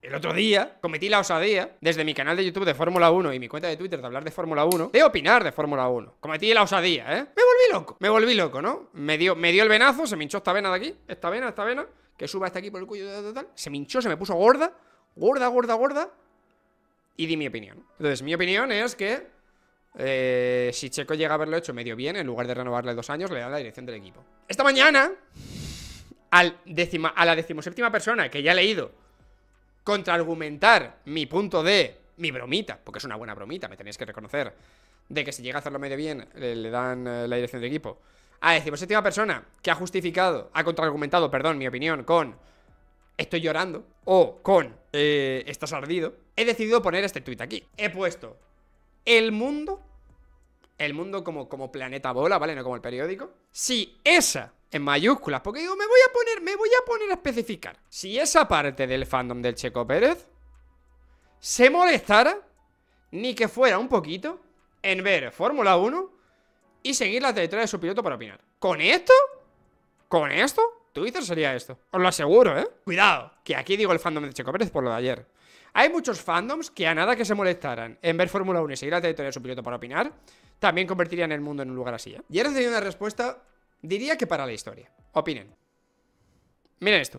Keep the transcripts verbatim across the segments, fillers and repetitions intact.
el otro día cometí la osadía, desde mi canal de YouTube de Fórmula uno y mi cuenta de Twitter de hablar de Fórmula uno, de opinar de Fórmula uno. Cometí la osadía, ¿eh? Me volví loco, me volví loco, ¿no? Me dio, me dio el venazo, se me hinchó esta vena de aquí, esta vena, esta vena, que suba hasta aquí por el cuello, tal, tal, tal. Se me hinchó, se me puso gorda, gorda, gorda, gorda, y di mi opinión. Entonces, mi opinión es que eh, si Checo llega a haberlo hecho medio bien, en lugar de renovarle dos años, le da la dirección del equipo. Esta mañana, al décima, a la decimoséptima persona que ya he leído contraargumentar mi punto de mi bromita, porque es una buena bromita, me tenéis que reconocer, de que si llega a hacerlo medio bien le, le dan eh, la dirección del equipo. A decimoséptima persona que ha justificado, ha contraargumentado, perdón, mi opinión con estoy llorando o con eh, estás ardido, he decidido poner este tuit aquí. He puesto el mundo, el mundo como, como planeta bola, ¿vale? No como el periódico. Si esa, en mayúsculas, porque digo, me voy a poner, me voy a poner a especificar. Si esa parte del fandom del Checo Pérez se molestara, ni que fuera un poquito, en ver Fórmula uno y seguir la trayectoria de su piloto para opinar. ¿Con esto? ¿Con esto? Twitter sería esto. Os lo aseguro, ¿eh? Cuidado, que aquí digo el fandom de Checo Pérez por lo de ayer. Hay muchos fandoms que a nada que se molestaran en ver Fórmula uno y seguir la trayectoria de su piloto para opinar, también convertirían el mundo en un lugar así, ¿eh? Y he recibido una respuesta, diría que para la historia. Opinen. Miren esto.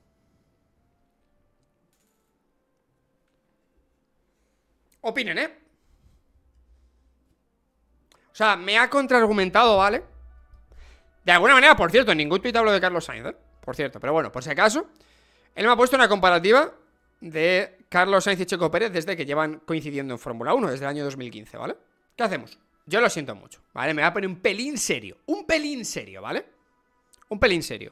Opinen, ¿eh? O sea, me ha contraargumentado, ¿vale? De alguna manera, por cierto, en ningún tuit hablo de Carlos Sainz, ¿eh? Por cierto, pero bueno, por si acaso, él me ha puesto una comparativa de Carlos Sainz y Checo Pérez desde que llevan coincidiendo en Fórmula uno, desde el año dos mil quince, ¿vale? ¿Qué hacemos? Yo lo siento mucho, ¿vale? Me voy a poner un pelín serio, un pelín serio, ¿vale? Un pelín serio.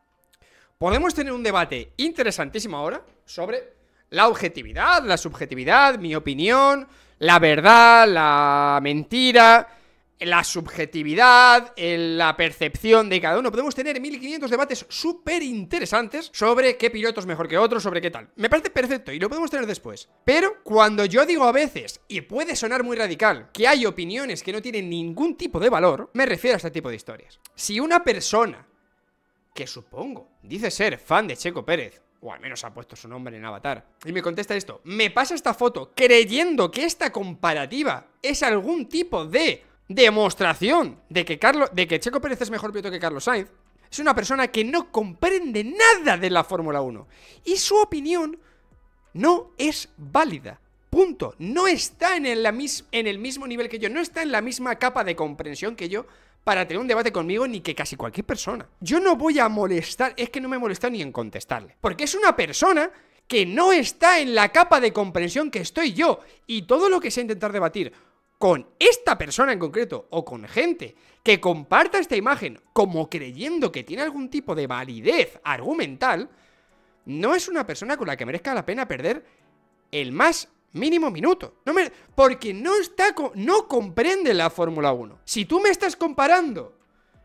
Podemos tener un debate interesantísimo ahora sobre la objetividad, la subjetividad, mi opinión, la verdad, la mentira, la subjetividad, la percepción de cada uno. Podemos tener mil quinientos debates súper interesantes sobre qué piloto es mejor que otro, sobre qué tal. Me parece perfecto y lo podemos tener después. Pero cuando yo digo a veces, y puede sonar muy radical, que hay opiniones que no tienen ningún tipo de valor, me refiero a este tipo de historias. Si una persona, que supongo, dice ser fan de Checo Pérez, o al menos ha puesto su nombre en avatar, y me contesta esto, me pasa esta foto creyendo que esta comparativa es algún tipo de demostración de que, Carlos, de que Checo Pérez es mejor piloto que Carlos Sainz, es una persona que no comprende nada de la Fórmula uno y su opinión no es válida. Punto. No está en el, la mis, en el mismo nivel que yo, no está en la misma capa de comprensión que yo para tener un debate conmigo, ni que casi cualquier persona. Yo no voy a molestar, es que no me molesta ni en contestarle, porque es una persona que no está en la capa de comprensión que estoy yo, y todo lo que sea intentar debatir con esta persona en concreto, o con gente que comparta esta imagen como creyendo que tiene algún tipo de validez argumental, no es una persona con la que merezca la pena perder el más mínimo minuto. No me... Porque no está co... no comprende la Fórmula uno. Si tú me estás comparando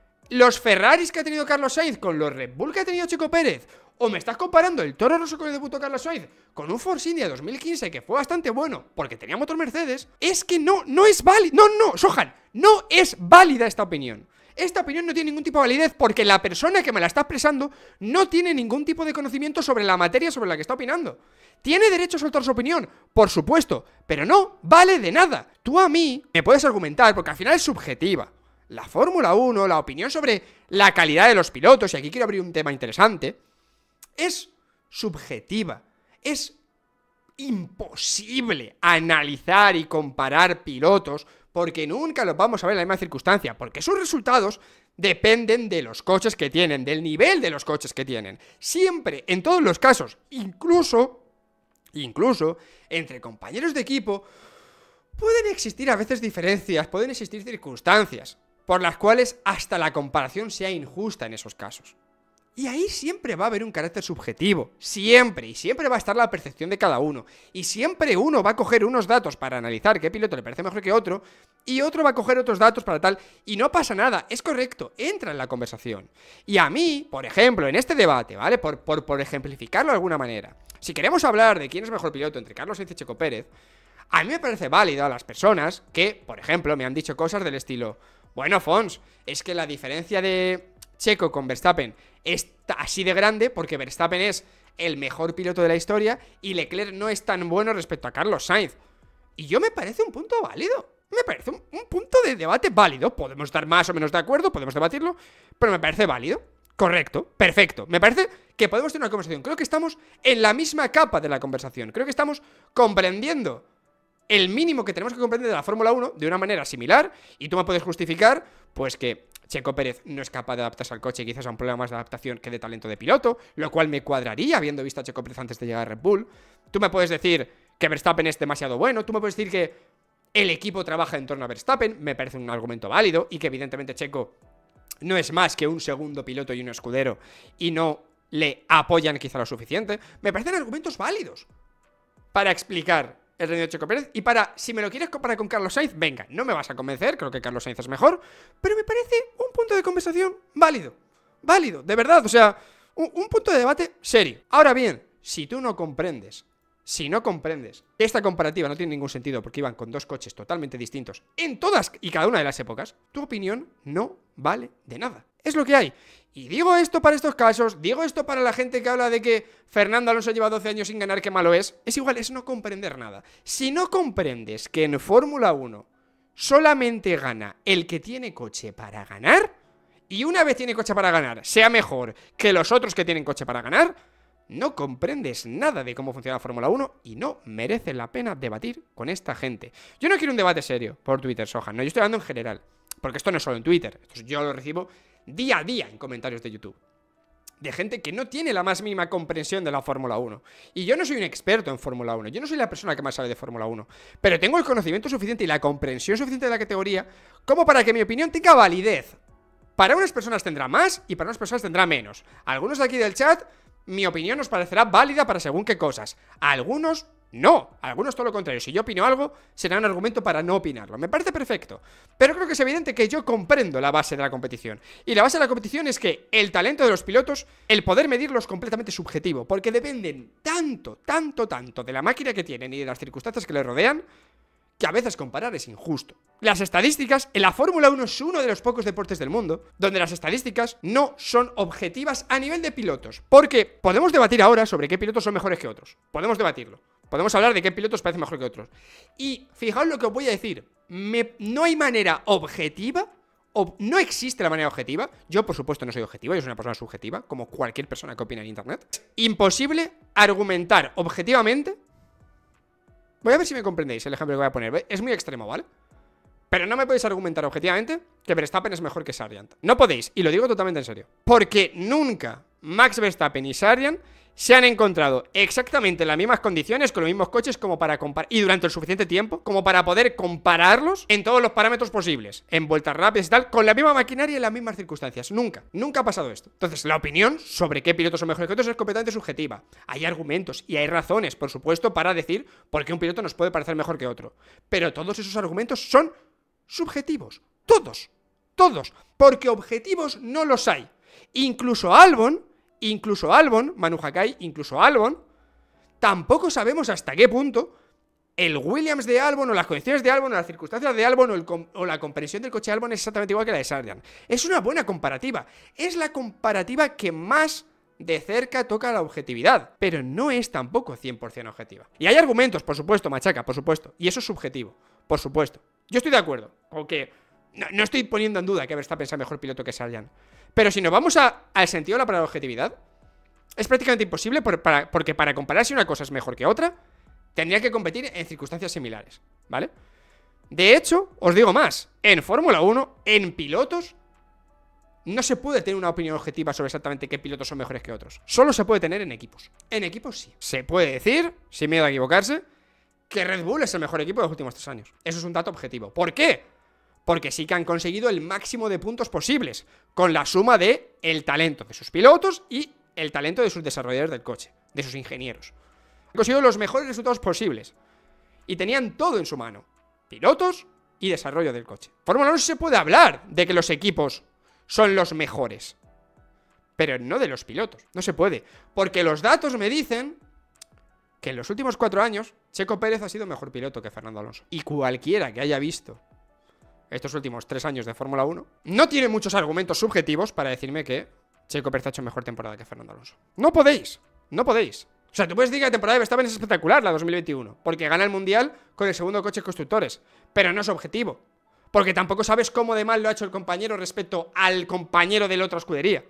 los Ferraris que ha tenido Carlos Sainz con los Red Bull que ha tenido Checo Pérez, o me estás comparando el Toro Rosso con el debutó Carlos Sainz con un Force India dos mil quince que fue bastante bueno porque tenía motor Mercedes, es que no, no es válido. No, no, Sohan, no es válida esta opinión. Esta opinión no tiene ningún tipo de validez porque la persona que me la está expresando no tiene ningún tipo de conocimiento sobre la materia sobre la que está opinando. ¿Tiene derecho a soltar su opinión? Por supuesto, pero no vale de nada. Tú a mí me puedes argumentar porque al final es subjetiva. La Fórmula uno, la opinión sobre la calidad de los pilotos, y aquí quiero abrir un tema interesante, es subjetiva. Es imposible analizar y comparar pilotos porque nunca los vamos a ver en la misma circunstancia, porque sus resultados dependen de los coches que tienen, del nivel de los coches que tienen. Siempre, en todos los casos, incluso, incluso, entre compañeros de equipo, pueden existir a veces diferencias, pueden existir circunstancias por las cuales hasta la comparación sea injusta en esos casos. Y ahí siempre va a haber un carácter subjetivo, siempre, y siempre va a estar la percepción de cada uno, y siempre uno va a coger unos datos para analizar qué piloto le parece mejor que otro, y otro va a coger otros datos para tal, y no pasa nada, es correcto, entra en la conversación. Y a mí, por ejemplo, en este debate, ¿vale? Por, por, por ejemplificarlo de alguna manera, si queremos hablar de quién es mejor piloto entre Carlos Sainz y Checo Pérez, a mí me parece válido a las personas que, por ejemplo, me han dicho cosas del estilo, bueno, Fons, es que la diferencia de Checo con Verstappen es así de grande porque Verstappen es el mejor piloto de la historia y Leclerc no es tan bueno respecto a Carlos Sainz. Y yo me parece un punto válido. Me parece un, un punto de debate válido. Podemos estar más o menos de acuerdo, podemos debatirlo, pero me parece válido. Correcto, perfecto. Me parece que podemos tener una conversación. Creo que estamos en la misma capa de la conversación. Creo que estamos comprendiendo el mínimo que tenemos que comprender de la Fórmula uno de una manera similar. Y tú me puedes justificar, pues, que Checo Pérez no es capaz de adaptarse al coche, quizás a un problema más de adaptación que de talento de piloto, lo cual me cuadraría habiendo visto a Checo Pérez antes de llegar a Red Bull. Tú me puedes decir que Verstappen es demasiado bueno. Tú me puedes decir que el equipo trabaja en torno a Verstappen. Me parece un argumento válido. Y que evidentemente Checo no es más que un segundo piloto y un escudero y no le apoyan quizá lo suficiente. Me parecen argumentos válidos para explicar el rendimiento de Checo Pérez. Y para, si me lo quieres comparar con Carlos Sainz, venga, no me vas a convencer, creo que Carlos Sainz es mejor, pero me parece un punto de conversación válido. Válido, de verdad, o sea, un, un punto de debate serio. Ahora bien, si tú no comprendes Si no comprendes que esta comparativa no tiene ningún sentido porque iban con dos coches totalmente distintos en todas y cada una de las épocas, tu opinión no vale de nada. Es lo que hay. Y digo esto para estos casos, digo esto para la gente que habla de que Fernando Alonso lleva doce años sin ganar, qué malo es. Es igual, es no comprender nada. Si no comprendes que en Fórmula uno solamente gana el que tiene coche para ganar, y una vez tiene coche para ganar, sea mejor que los otros que tienen coche para ganar, no comprendes nada de cómo funciona la Fórmula uno y no merece la pena debatir con esta gente. Yo no quiero un debate serio por Twitter, Sohan, no, yo estoy hablando en general, porque esto no es solo en Twitter, esto yo lo recibo día a día en comentarios de YouTube, de gente que no tiene la más mínima comprensión de la Fórmula uno. Y yo no soy un experto en Fórmula uno, yo no soy la persona que más sabe de Fórmula uno, pero tengo el conocimiento suficiente y la comprensión suficiente de la categoría como para que mi opinión tenga validez. Para unas personas tendrá más y para unas personas tendrá menos. Algunos de aquí del chat, mi opinión nos parecerá válida para según qué cosas. A algunos no, a algunos todo lo contrario. Si yo opino algo, será un argumento para no opinarlo. Me parece perfecto, pero creo que es evidente que yo comprendo la base de la competición. Y la base de la competición es que el talento de los pilotos, el poder medirlo es completamente subjetivo, porque dependen tanto, tanto, tanto de la máquina que tienen y de las circunstancias que les rodean, que a veces comparar es injusto. Las estadísticas, en la Fórmula uno es uno de los pocos deportes del mundo donde las estadísticas no son objetivas a nivel de pilotos. Porque podemos debatir ahora sobre qué pilotos son mejores que otros. Podemos debatirlo. Podemos hablar de qué pilotos parecen mejor que otros. Y fijaos lo que os voy a decir. Me, no hay manera objetiva, o no existe la manera objetiva. Yo, por supuesto, no soy objetiva, yo soy una persona subjetiva, como cualquier persona que opina en internet. Imposible argumentar objetivamente. Voy a ver si me comprendéis el ejemplo que voy a poner. Es muy extremo, ¿vale? Pero no me podéis argumentar objetivamente que Verstappen es mejor que Sargent. No podéis, y lo digo totalmente en serio. Porque nunca Max Verstappen y Sargent se han encontrado exactamente en las mismas condiciones, con los mismos coches, como para comparar, y durante el suficiente tiempo, como para poder compararlos en todos los parámetros posibles, en vueltas rápidas y tal, con la misma maquinaria y en las mismas circunstancias. Nunca, nunca ha pasado esto. Entonces, la opinión sobre qué pilotos son mejores que otros es completamente subjetiva. Hay argumentos y hay razones, por supuesto, para decir por qué un piloto nos puede parecer mejor que otro. Pero todos esos argumentos son subjetivos. Todos. Todos. Porque objetivos no los hay. Incluso Albon... Incluso Albon, Manu Hakai, incluso Albon, tampoco sabemos hasta qué punto el Williams de Albon o las condiciones de Albon o las circunstancias de Albon o, el o la comprensión del coche de Albon es exactamente igual que la de Sargent. Es una buena comparativa. Es la comparativa que más de cerca toca la objetividad, pero no es tampoco cien por cien objetiva. Y hay argumentos, por supuesto, machaca, por supuesto, y eso es subjetivo, por supuesto. Yo estoy de acuerdo, aunque no, no estoy poniendo en duda que Verstappen sea mejor piloto que Sargent. Pero si nos vamos a, al sentido de la palabra objetividad, es prácticamente imposible por, para, porque para comparar si una cosa es mejor que otra, tendría que competir en circunstancias similares, ¿vale? De hecho, os digo más, en Fórmula uno, en pilotos, no se puede tener una opinión objetiva sobre exactamente qué pilotos son mejores que otros. Solo se puede tener en equipos. En equipos sí. Se puede decir, sin miedo a equivocarse, que Red Bull es el mejor equipo de los últimos tres años. Eso es un dato objetivo. ¿Por qué? Porque sí que han conseguido el máximo de puntos posibles, con la suma de el talento de sus pilotos y el talento de sus desarrolladores del coche, de sus ingenieros. Han conseguido los mejores resultados posibles. Y tenían todo en su mano. Pilotos y desarrollo del coche. Fórmula uno se puede hablar de que los equipos son los mejores, pero no de los pilotos. No se puede. Porque los datos me dicen que en los últimos cuatro años Checo Pérez ha sido mejor piloto que Fernando Alonso. Y cualquiera que haya visto estos últimos tres años de Fórmula uno no tiene muchos argumentos subjetivos para decirme que Checo Pérez ha hecho mejor temporada que Fernando Alonso. No podéis. No podéis. O sea, tú puedes decir que la temporada de Verstappen es espectacular, la dos mil veintiuno, porque gana el Mundial con el segundo coche de constructores, pero no es objetivo, porque tampoco sabes cómo de mal lo ha hecho el compañero respecto al compañero de la otra escudería.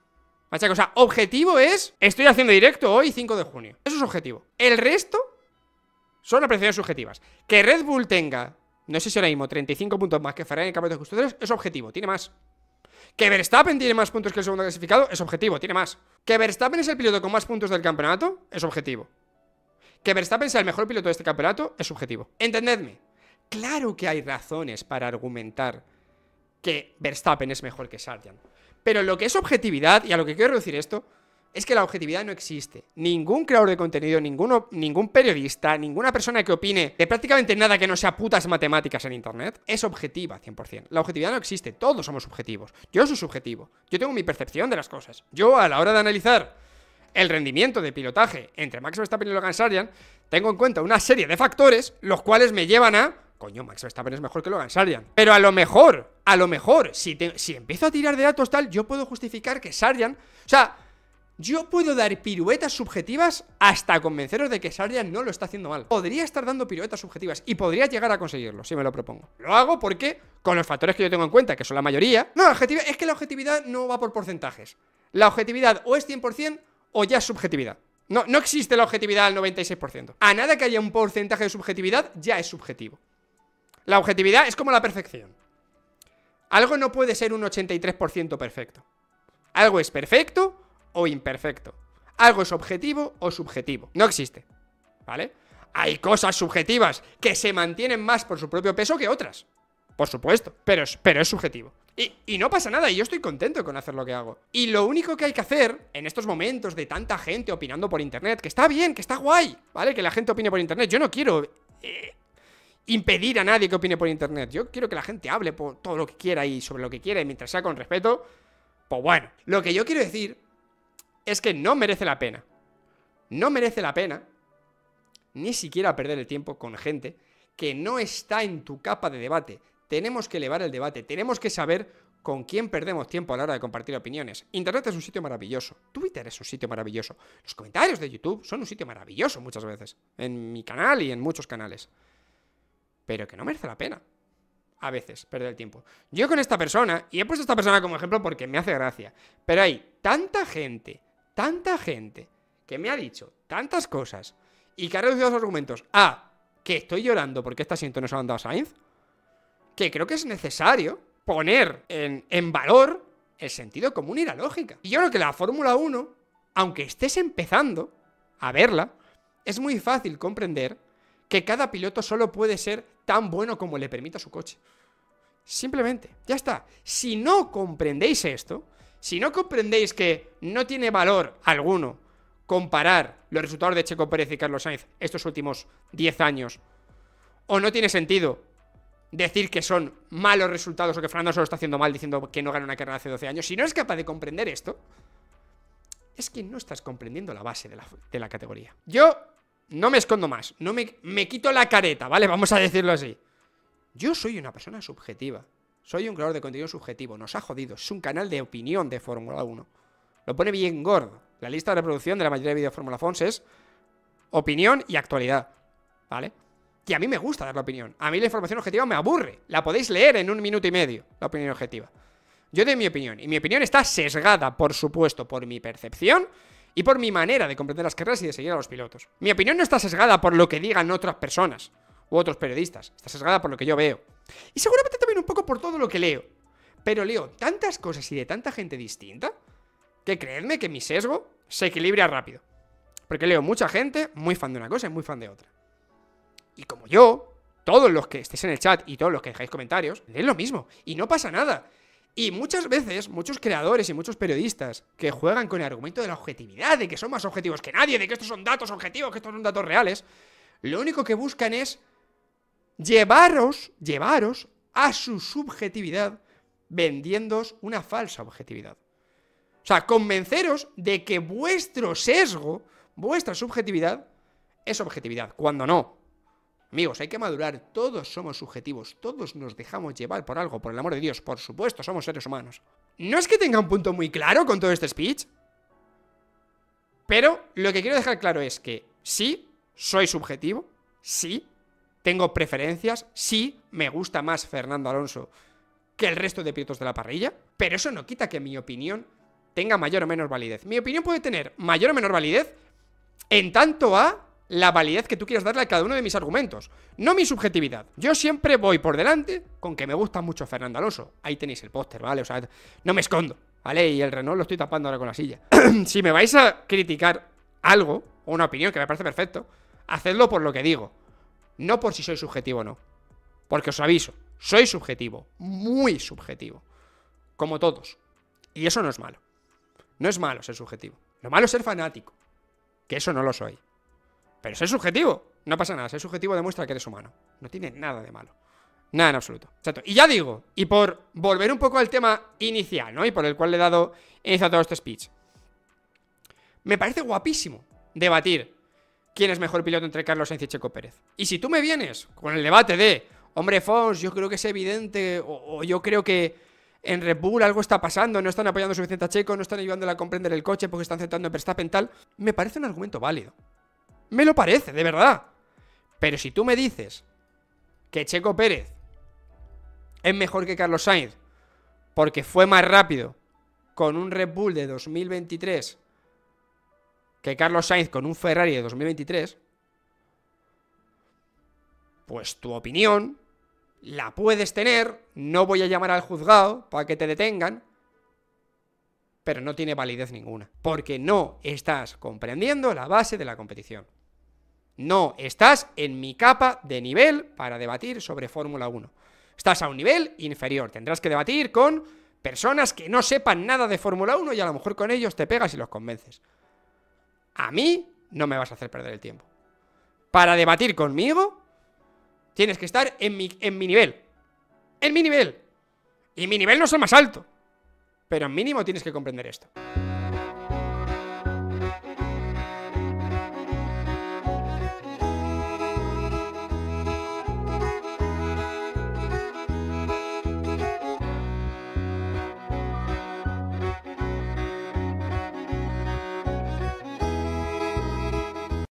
O sea, objetivo es, estoy haciendo directo hoy cinco de junio, eso es objetivo. El resto son apreciaciones subjetivas. Que Red Bull tenga, no sé si ahora mismo, treinta y cinco puntos más que Ferrari en el campeonato de constructores, es objetivo, tiene más. Que Verstappen tiene más puntos que el segundo clasificado, es objetivo, tiene más. Que Verstappen es el piloto con más puntos del campeonato, es objetivo. Que Verstappen sea el mejor piloto de este campeonato, es subjetivo. Entendedme, claro que hay razones para argumentar que Verstappen es mejor que Sargent, pero lo que es objetividad, y a lo que quiero reducir esto, es que la objetividad no existe. Ningún creador de contenido, ninguno, ningún periodista, ninguna persona que opine de prácticamente nada que no sea putas matemáticas en internet es objetiva cien por cien. La objetividad no existe, todos somos subjetivos. Yo soy subjetivo, yo tengo mi percepción de las cosas. Yo, a la hora de analizar el rendimiento de pilotaje entre Max Verstappen y Logan Sargent, tengo en cuenta una serie de factores los cuales me llevan a... Coño, Max Verstappen es mejor que Logan Sargent. Pero a lo mejor, a lo mejor, si, te, si empiezo a tirar de datos tal, yo puedo justificar que Sargent... O sea... Yo puedo dar piruetas subjetivas hasta convenceros de que Sargent no lo está haciendo mal. Podría estar dando piruetas subjetivas y podría llegar a conseguirlo, si me lo propongo. Lo hago porque, con los factores que yo tengo en cuenta, que son la mayoría... No, la objetividad, es que la objetividad no va por porcentajes. La objetividad o es cien por cien o ya es subjetividad. No, no existe la objetividad al noventa y seis por ciento. A nada que haya un porcentaje de subjetividad, ya es subjetivo. La objetividad es como la perfección. Algo no puede ser un ochenta y tres por ciento perfecto. Algo es perfecto o imperfecto. Algo es objetivo o subjetivo. No existe, ¿vale? Hay cosas subjetivas que se mantienen más por su propio peso que otras, por supuesto, pero es, pero es subjetivo. Y, y no pasa nada, y yo estoy contento con hacer lo que hago. Y lo único que hay que hacer en estos momentos de tanta gente opinando por internet, que está bien, que está guay, ¿vale? Que la gente opine por internet. Yo no quiero eh, impedir a nadie que opine por internet. Yo quiero que la gente hable por todo lo que quiera y sobre lo que quiera, y mientras sea con respeto, pues bueno. Lo que yo quiero decir es que no merece la pena. No merece la pena ni siquiera perder el tiempo con gente que no está en tu capa de debate. Tenemos que elevar el debate, tenemos que saber con quién perdemos tiempo a la hora de compartir opiniones. Internet es un sitio maravilloso, Twitter es un sitio maravilloso, los comentarios de YouTube son un sitio maravilloso muchas veces, en mi canal y en muchos canales. Pero que no merece la pena a veces perder el tiempo. Yo con esta persona, y he puesto a esta persona como ejemplo porque me hace gracia, pero hay tanta gente... Tanta gente que me ha dicho tantas cosas y que ha reducido los argumentos a que estoy llorando porque este asiento no se lo han dado a Sainz, que creo que es necesario poner en, en valor el sentido común y la lógica. Y yo creo que la Fórmula uno, aunque estés empezando a verla, es muy fácil comprender que cada piloto solo puede ser tan bueno como le permita su coche. Simplemente, ya está. Si no comprendéis esto... Si no comprendéis que no tiene valor alguno comparar los resultados de Checo Pérez y Carlos Sainz estos últimos diez años, o no tiene sentido decir que son malos resultados o que Fernando solo está haciendo mal diciendo que no gana una carrera hace doce años, si no eres capaz de comprender esto, es que no estás comprendiendo la base de la, de la categoría. Yo no me escondo más, no me, me quito la careta, ¿vale? Vamos a decirlo así. Yo soy una persona subjetiva. Soy un creador de contenido subjetivo, nos ha jodido. Es un canal de opinión de Fórmula uno. Lo pone bien gordo. La lista de reproducción de la mayoría de vídeos de Fórmula Fons es opinión y actualidad, ¿vale? Y a mí me gusta dar la opinión. A mí la información objetiva me aburre. La podéis leer en un minuto y medio, la opinión objetiva. Yo doy mi opinión, y mi opinión está sesgada, por supuesto, por mi percepción y por mi manera de comprender las carreras y de seguir a los pilotos. Mi opinión no está sesgada por lo que digan otras personas u otros periodistas. Está sesgada por lo que yo veo. Y seguramente también un poco por todo lo que leo. Pero leo tantas cosas y de tanta gente distinta que creedme que mi sesgo se equilibra rápido. Porque leo mucha gente muy fan de una cosa y muy fan de otra. Y como yo, todos los que estéis en el chat y todos los que dejáis comentarios, leen lo mismo. Y no pasa nada. Y muchas veces, muchos creadores y muchos periodistas que juegan con el argumento de la objetividad, de que son más objetivos que nadie, de que estos son datos objetivos, que estos son datos reales, lo único que buscan es Llevaros, llevaros a su subjetividad vendiéndoos una falsa objetividad. O sea, convenceros de que vuestro sesgo, vuestra subjetividad, es objetividad, cuando no. Amigos, hay que madurar, todos somos subjetivos, todos nos dejamos llevar por algo, por el amor de Dios, por supuesto, somos seres humanos. ¿No es que tenga un punto muy claro con todo este speech? Pero lo que quiero dejar claro es que sí, soy subjetivo, sí, tengo preferencias, sí, me gusta más Fernando Alonso que el resto de pilotos de la parrilla, pero eso no quita que mi opinión tenga mayor o menor validez. Mi opinión puede tener mayor o menor validez en tanto a la validez que tú quieras darle a cada uno de mis argumentos, no mi subjetividad. Yo siempre voy por delante con que me gusta mucho Fernando Alonso. Ahí tenéis el póster, ¿vale? O sea, no me escondo, ¿vale? Y el Renault lo estoy tapando ahora con la silla. Si me vais a criticar algo, o una opinión que me parece perfecto, hacedlo por lo que digo, no por si soy subjetivo o no. Porque os aviso, soy subjetivo, muy subjetivo, como todos. Y eso no es malo. No es malo ser subjetivo. Lo malo es ser fanático, que eso no lo soy. Pero ser subjetivo, no pasa nada. Ser subjetivo demuestra que eres humano. No tiene nada de malo. Nada en absoluto. Exacto. Y ya digo, y por volver un poco al tema inicial, ¿no? Y por el cual le he dado inicio a todo este speech. Me parece guapísimo debatir quién es mejor piloto entre Carlos Sainz y Checo Pérez. Y si tú me vienes con el debate de, hombre, Fons, yo creo que es evidente, o, o yo creo que en Red Bull algo está pasando, no están apoyando suficiente a Checo, no están ayudándole a comprender el coche porque están centrando en Verstappen tal, me parece un argumento válido. Me lo parece, de verdad. Pero si tú me dices que Checo Pérez es mejor que Carlos Sainz porque fue más rápido con un Red Bull de dos mil veintitrés que Carlos Sainz con un Ferrari de dos mil veintitrés, pues tu opinión la puedes tener, no voy a llamar al juzgado para que te detengan, pero no tiene validez ninguna, porque no estás comprendiendo la base de la competición. No estás en mi capa de nivel para debatir sobre Fórmula uno. Estás a un nivel inferior, tendrás que debatir con personas que no sepan nada de Fórmula uno y a lo mejor con ellos te pegas y los convences. A mí no me vas a hacer perder el tiempo. Para debatir conmigo tienes que estar en mi, en mi nivel. En mi nivel. Y mi nivel no es el más alto, pero mínimo tienes que comprender esto.